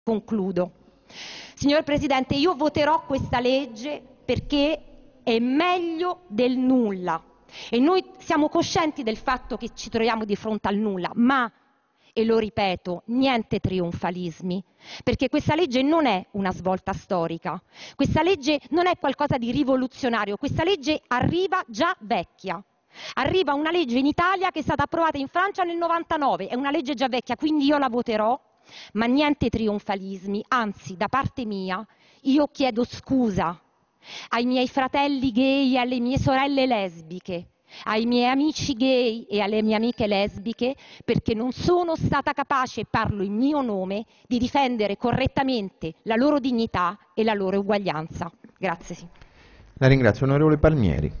Concludo. Signor Presidente, io voterò questa legge perché è meglio del nulla e noi siamo coscienti del fatto che ci troviamo di fronte al nulla, ma, e lo ripeto, niente trionfalismi, perché questa legge non è una svolta storica, questa legge non è qualcosa di rivoluzionario, questa legge arriva già vecchia. Arriva una legge in Italia che è stata approvata in Francia nel 99, è una legge già vecchia, quindi io la voterò, ma niente trionfalismi, anzi, da parte mia, io chiedo scusa ai miei fratelli gay e alle mie sorelle lesbiche, ai miei amici gay e alle mie amiche lesbiche, perché non sono stata capace, parlo in mio nome, di difendere correttamente la loro dignità e la loro uguaglianza. Grazie. La ringrazio, onorevole Palmieri.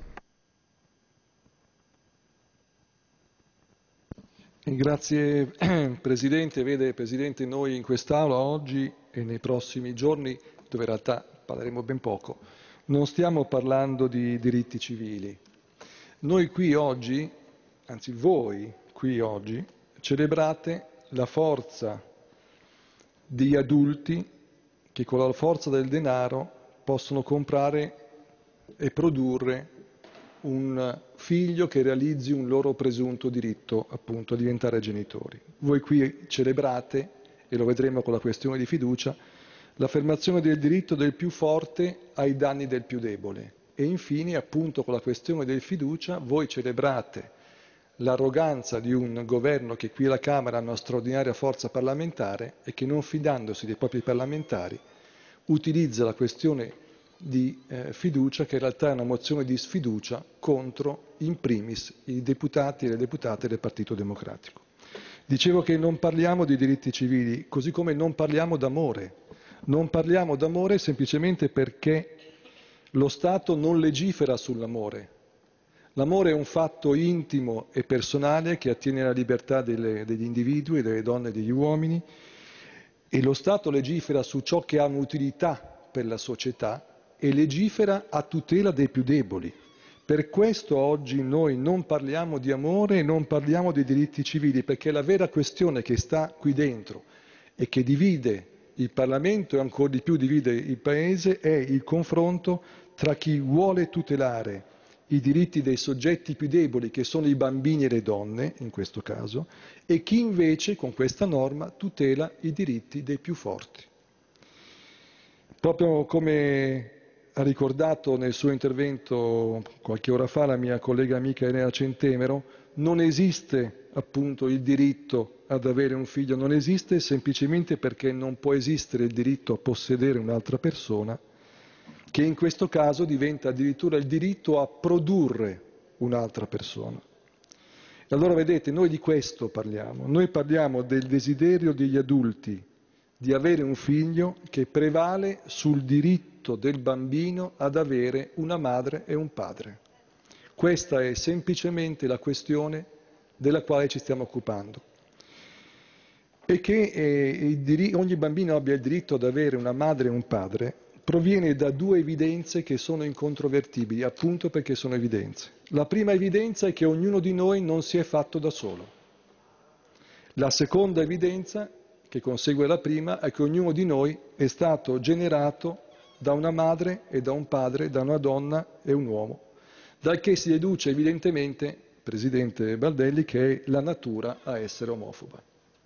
Grazie Presidente. Vede Presidente, noi in quest'Aula oggi e nei prossimi giorni, dove in realtà parleremo ben poco, non stiamo parlando di diritti civili. Noi qui oggi, anzi voi qui oggi, celebrate la forza degli adulti che con la forza del denaro possono comprare e produrre un figlio che realizzi un loro presunto diritto appunto a diventare genitori. Voi qui celebrate, e lo vedremo con la questione di fiducia, l'affermazione del diritto del più forte ai danni del più debole. E infine, appunto con la questione del fiducia, voi celebrate l'arroganza di un governo che qui alla Camera ha una straordinaria forza parlamentare e che, non fidandosi dei propri parlamentari, utilizza la questione di fiducia, che in realtà è una mozione di sfiducia contro, in primis, i deputati e le deputate del Partito Democratico. Dicevo che non parliamo di diritti civili, così come non parliamo d'amore. Non parliamo d'amore semplicemente perché lo Stato non legifera sull'amore. L'amore è un fatto intimo e personale che attiene alla libertà degli individui, delle donne e degli uomini, e lo Stato legifera su ciò che ha un'utilità per la società e legifera a tutela dei più deboli. Per questo oggi noi non parliamo di amore e non parliamo di diritti civili, perché la vera questione che sta qui dentro e che divide il Parlamento e ancora di più divide il Paese è il confronto tra chi vuole tutelare i diritti dei soggetti più deboli, che sono i bambini e le donne, in questo caso, e chi invece con questa norma tutela i diritti dei più forti. Proprio come ha ricordato nel suo intervento qualche ora fa la mia collega amica Elena Centemero, non esiste appunto il diritto ad avere un figlio, non esiste semplicemente perché non può esistere il diritto a possedere un'altra persona, che in questo caso diventa addirittura il diritto a produrre un'altra persona. E allora vedete, noi di questo parliamo, noi parliamo del desiderio degli adulti di avere un figlio che prevale sul diritto del bambino ad avere una madre e un padre. Questa è semplicemente la questione della quale ci stiamo occupando. E che ogni bambino abbia il diritto ad avere una madre e un padre proviene da due evidenze che sono incontrovertibili, appunto perché sono evidenze. La prima evidenza è che ognuno di noi non si è fatto da solo. La seconda evidenza, che consegue la prima, è che ognuno di noi è stato generato da una madre e da un padre, da una donna e un uomo, dal che si deduce evidentemente, Presidente Baldelli, che è la natura a essere omofoba.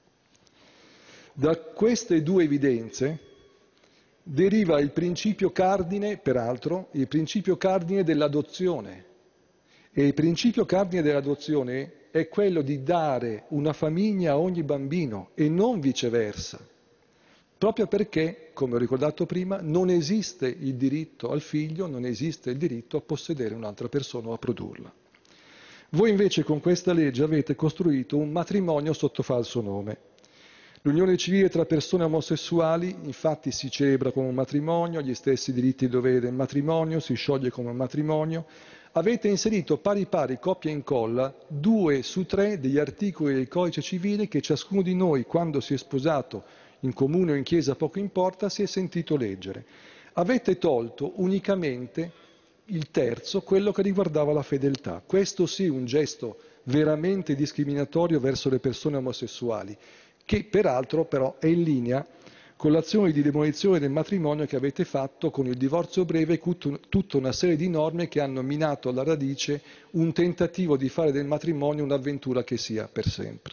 Da queste due evidenze deriva il principio cardine, peraltro, il principio cardine dell'adozione. E il principio cardine dell'adozione è quello di dare una famiglia a ogni bambino e non viceversa, proprio perché, come ho ricordato prima, non esiste il diritto al figlio, non esiste il diritto a possedere un'altra persona o a produrla. Voi invece con questa legge avete costruito un matrimonio sotto falso nome. L'unione civile tra persone omosessuali infatti si celebra come un matrimonio, gli stessi diritti e doveri del matrimonio, si scioglie come un matrimonio. Avete inserito pari pari, copia e incolla, 2 su 3 degli articoli del Codice Civile che ciascuno di noi, quando si è sposato in comune o in chiesa, poco importa, si è sentito leggere. Avete tolto unicamente il terzo, quello che riguardava la fedeltà. Questo sì, un gesto veramente discriminatorio verso le persone omosessuali, che peraltro però è in linea con l'azione di demolizione del matrimonio che avete fatto con il divorzio breve, tutta una serie di norme che hanno minato alla radice un tentativo di fare del matrimonio un'avventura che sia per sempre.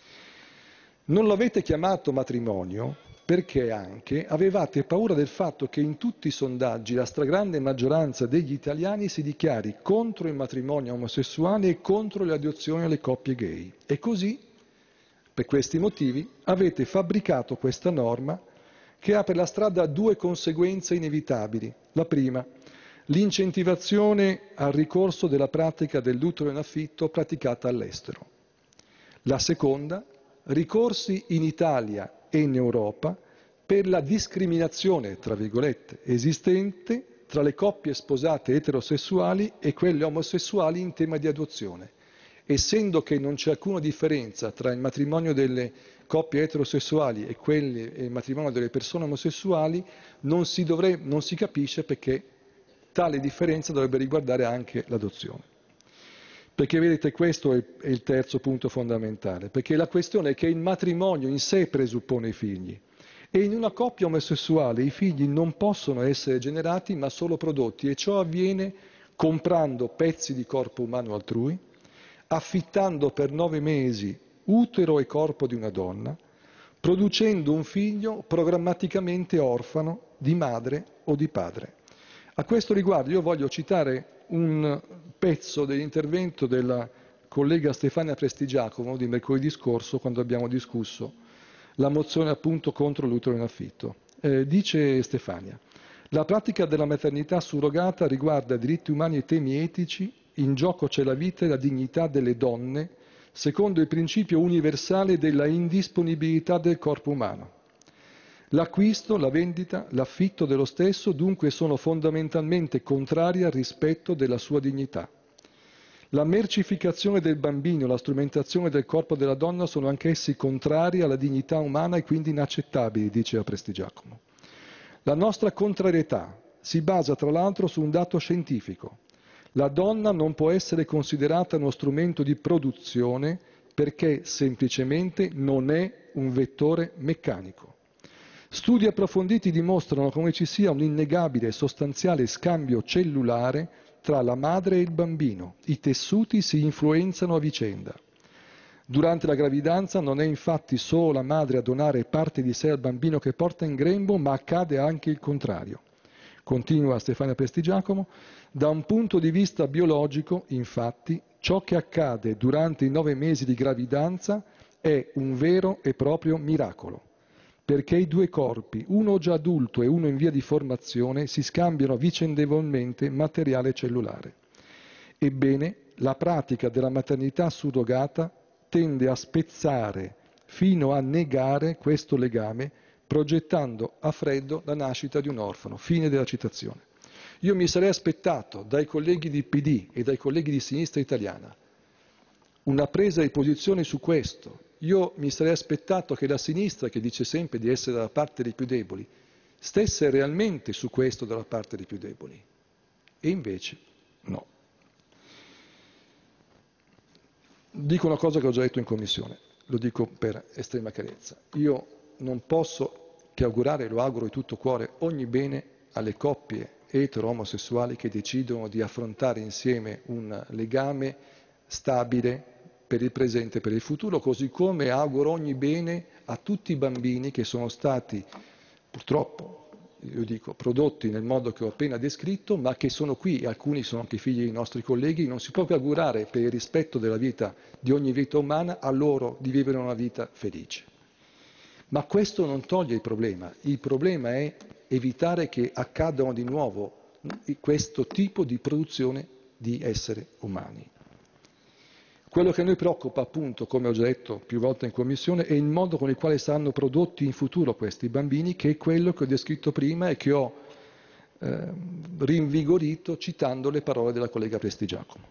Non l'avete chiamato matrimonio perché anche avevate paura del fatto che in tutti i sondaggi la stragrande maggioranza degli italiani si dichiari contro il matrimonio omosessuale e contro le adozioni alle coppie gay. E così, per questi motivi, avete fabbricato questa norma che apre la strada a due conseguenze inevitabili. La prima, l'incentivazione al ricorso della pratica dell'utero in affitto praticata all'estero. La seconda, ricorsi in Italia e in Europa per la discriminazione, tra virgolette, esistente tra le coppie sposate eterosessuali e quelle omosessuali in tema di adozione. Essendo che non c'è alcuna differenza tra il matrimonio delle coppie eterosessuali e il matrimonio delle persone omosessuali, non si capisce perché tale differenza dovrebbe riguardare anche l'adozione. Perché vedete, questo è il terzo punto fondamentale, perché la questione è che il matrimonio in sé presuppone i figli e in una coppia omosessuale i figli non possono essere generati ma solo prodotti, e ciò avviene comprando pezzi di corpo umano altrui, affittando per 9 mesi utero e corpo di una donna, producendo un figlio programmaticamente orfano di madre o di padre. A questo riguardo io voglio citare un pezzo dell'intervento della collega Stefania Prestigiacomo di mercoledì scorso, quando abbiamo discusso la mozione appunto contro l'utero in affitto. Dice Stefania: la pratica della maternità surrogata riguarda diritti umani e temi etici, in gioco c'è la vita e la dignità delle donne, secondo il principio universale della indisponibilità del corpo umano. L'acquisto, la vendita, l'affitto dello stesso dunque sono fondamentalmente contrari al rispetto della sua dignità. La mercificazione del bambino e la strumentazione del corpo della donna sono anch'essi contrari alla dignità umana e quindi inaccettabili, diceva Prestigiacomo. La nostra contrarietà si basa tra l'altro su un dato scientifico. La donna non può essere considerata uno strumento di produzione perché semplicemente non è un vettore meccanico. Studi approfonditi dimostrano come ci sia un innegabile e sostanziale scambio cellulare tra la madre e il bambino. I tessuti si influenzano a vicenda. Durante la gravidanza non è infatti solo la madre a donare parte di sé al bambino che porta in grembo, ma accade anche il contrario. Continua Stefania Prestigiacomo: da un punto di vista biologico, infatti, ciò che accade durante i 9 mesi di gravidanza è un vero e proprio miracolo, perché i due corpi, uno già adulto e uno in via di formazione, si scambiano vicendevolmente materiale cellulare. Ebbene, la pratica della maternità surrogata tende a spezzare fino a negare questo legame, progettando a freddo la nascita di un orfano. Fine della citazione. Io mi sarei aspettato dai colleghi di PD e dai colleghi di Sinistra Italiana una presa di posizione su questo. Io mi sarei aspettato che la sinistra, che dice sempre di essere dalla parte dei più deboli, stesse realmente su questo dalla parte dei più deboli. E invece no. Dico una cosa che ho già detto in commissione, lo dico per estrema chiarezza. Io non posso che augurare, lo auguro di tutto cuore, ogni bene alle coppie etero-omosessuali che decidono di affrontare insieme un legame stabile per il presente e per il futuro, così come auguro ogni bene a tutti i bambini che sono stati, purtroppo, io dico, prodotti nel modo che ho appena descritto, ma che sono qui, e alcuni sono anche figli dei nostri colleghi. Non si può che augurare, per il rispetto della vita, di ogni vita umana, a loro di vivere una vita felice. Ma questo non toglie il problema è evitare che accadano di nuovo questo tipo di produzione di esseri umani. Quello che a noi preoccupa, appunto, come ho già detto più volte in Commissione, è il modo con il quale saranno prodotti in futuro questi bambini, che è quello che ho descritto prima e che ho rinvigorito citando le parole della collega Prestigiacomo.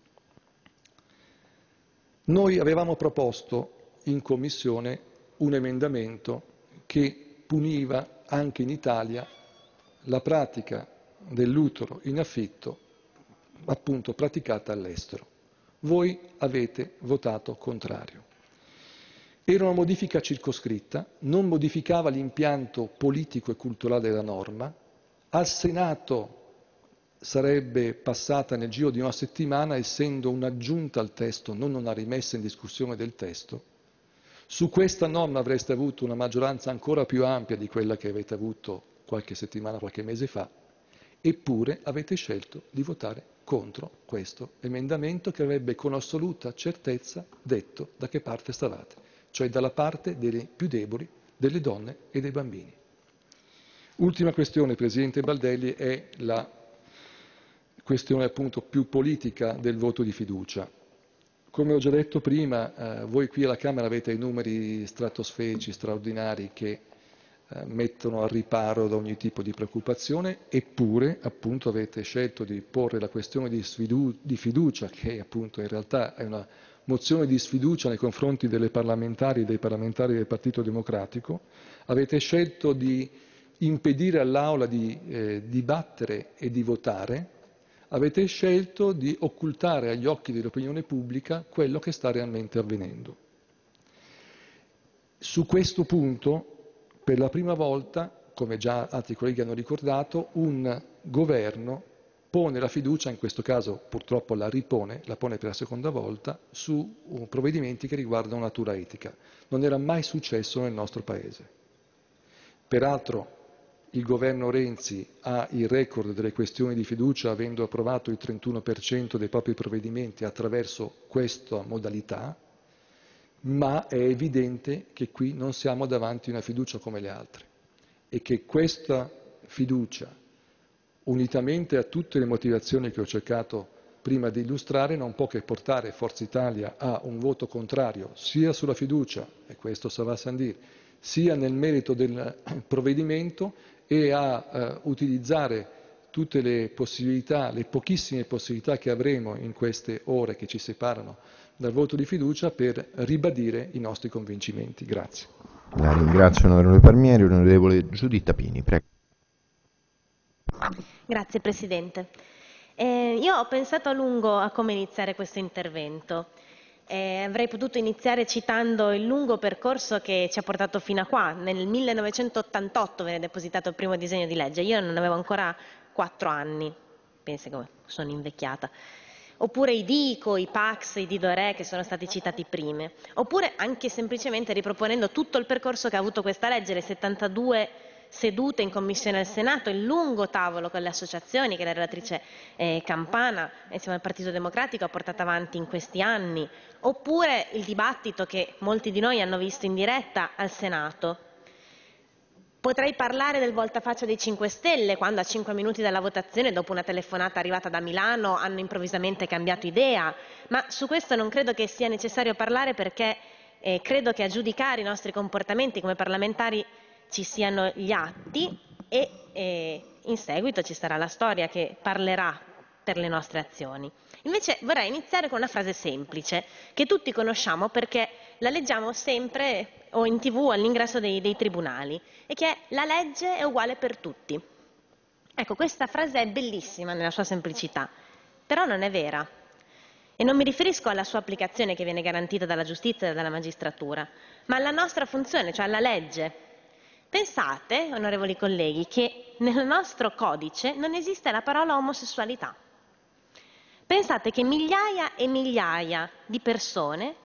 Noi avevamo proposto in Commissione un emendamento che puniva anche in Italia la pratica dell'utero in affitto, appunto, praticata all'estero. Voi avete votato contrario. Era una modifica circoscritta, non modificava l'impianto politico e culturale della norma. Al Senato sarebbe passata nel giro di una settimana, essendo un'aggiunta al testo, non una rimessa in discussione del testo. Su questa norma avreste avuto una maggioranza ancora più ampia di quella che avete avuto qualche settimana, qualche mese fa, eppure avete scelto di votare contro questo emendamento che avrebbe con assoluta certezza detto da che parte stavate, cioè dalla parte dei più deboli, delle donne e dei bambini. Ultima questione, Presidente Baldelli, è la questione appunto più politica del voto di fiducia. Come ho già detto prima, voi qui alla Camera avete i numeri stratosferici, straordinari, che mettono al riparo da ogni tipo di preoccupazione, eppure appunto avete scelto di porre la questione di fiducia, che appunto in realtà è una mozione di sfiducia nei confronti delle parlamentari e dei parlamentari del Partito Democratico. Avete scelto di impedire all'Aula di dibattere e di votare. Avete scelto di occultare agli occhi dell'opinione pubblica quello che sta realmente avvenendo. Su questo punto, per la prima volta, come già altri colleghi hanno ricordato, un governo pone la fiducia, in questo caso purtroppo la pone per la seconda volta, su provvedimenti che riguardano natura etica. Non era mai successo nel nostro Paese. Peraltro, il governo Renzi ha il record delle questioni di fiducia, avendo approvato il 31% dei propri provvedimenti attraverso questa modalità, ma è evidente che qui non siamo davanti a una fiducia come le altre e che questa fiducia, unitamente a tutte le motivazioni che ho cercato prima di illustrare, non può che portare Forza Italia a un voto contrario sia sulla fiducia, e questo ça va sans dire, sia nel merito del provvedimento, e a utilizzare tutte le possibilità, le pochissime possibilità che avremo in queste ore che ci separano dal voto di fiducia per ribadire i nostri convincimenti. Grazie. La ringrazio, onorevole Palmieri. Onorevole Giuditta Pini, prego. Grazie Presidente. Io ho pensato a lungo a come iniziare questo intervento. Avrei potuto iniziare citando il lungo percorso che ci ha portato fino a qua. Nel 1988 venne depositato il primo disegno di legge, io non avevo ancora 4 anni, pensi come sono invecchiata. Oppure i DICO, i PACS, i Didorè che sono stati citati prima. Oppure anche semplicemente riproponendo tutto il percorso che ha avuto questa legge, le 72 sedute in commissione al Senato, il lungo tavolo con le associazioni che la relatrice Campana insieme al Partito Democratico ha portato avanti in questi anni, oppure il dibattito che molti di noi hanno visto in diretta al Senato. Potrei parlare del voltafaccia dei 5 Stelle, quando a 5 minuti dalla votazione, dopo una telefonata arrivata da Milano, hanno improvvisamente cambiato idea, ma su questo non credo che sia necessario parlare, perché credo che a giudicare i nostri comportamenti come parlamentari ci siano gli atti e in seguito ci sarà la storia che parlerà per le nostre azioni. Invece vorrei iniziare con una frase semplice che tutti conosciamo perché la leggiamo sempre o in TV all'ingresso dei tribunali, e che è: la legge è uguale per tutti. Ecco, questa frase è bellissima nella sua semplicità, però non è vera. E non mi riferisco alla sua applicazione, che viene garantita dalla giustizia e dalla magistratura, ma alla nostra funzione, cioè alla legge. Pensate, onorevoli colleghi, che nel nostro codice non esiste la parola omosessualità. Pensate che migliaia e migliaia di persone